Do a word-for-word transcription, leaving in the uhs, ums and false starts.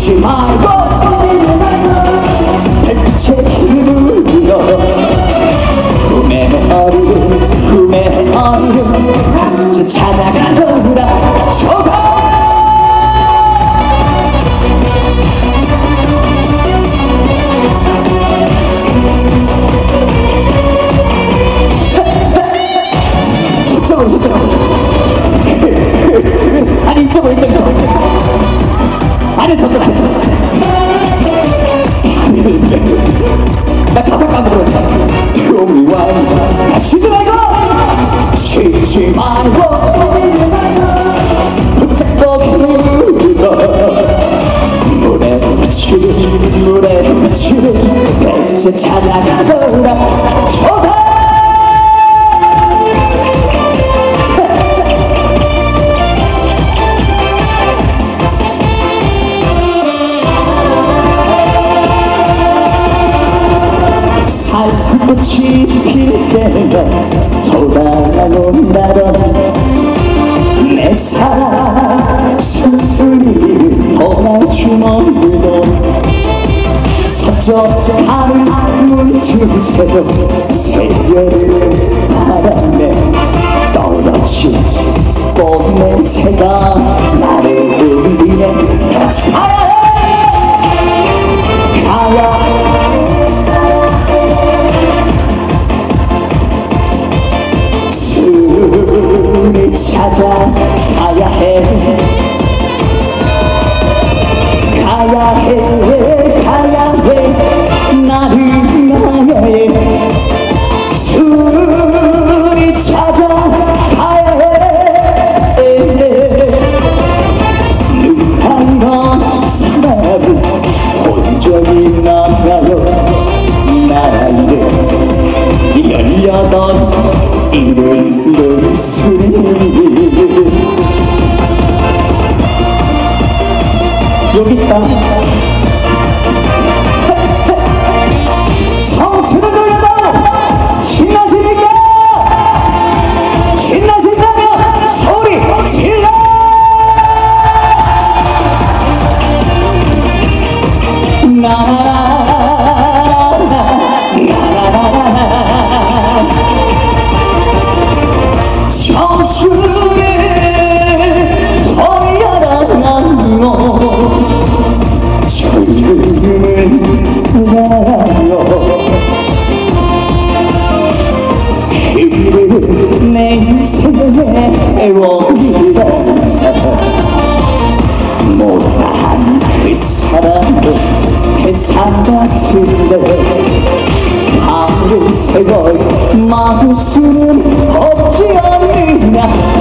잊지 말고 달빛에 물들어 꿈의 어리를 꿈의 어리를 함께 찾아가더라 좋다. 저쪽으로 저쪽으로 아니 이쪽으로 이쪽 이쪽 아니 저쪽 저쪽 나 가사 까먹어. 용리와 나 쉬지 말고 쉬지 말고 붙잡고 물어 물에 묻히듯 물에 묻히듯 백세 찾아가더라 좋다. 꽃이 필 때가 돌아온다던 내 사랑 순순히 떠날 주머니도 서쪽 하늘 문틈 새도 새별을 바라네 떨어진 꽃 냄새가 나를 울리네. 같이 가야 해 가야 숨을 찾아가야 해 가야 해 가야 해 나를 나야 해 숨을 찾아가야 해 누군가 사람은 온전히 나가요 나를 열려던 이른 눈수리 여기 있다. 청춘을 돌려다 신나십니까? 신나신다면 소리 질러. 나나나 청춘을 돌려라 나요 청춘을 나요 그를 내 인생의 원이라 못한 그 사람도 회사 같은데 하늘 세월 마을 수는 없지 않느냐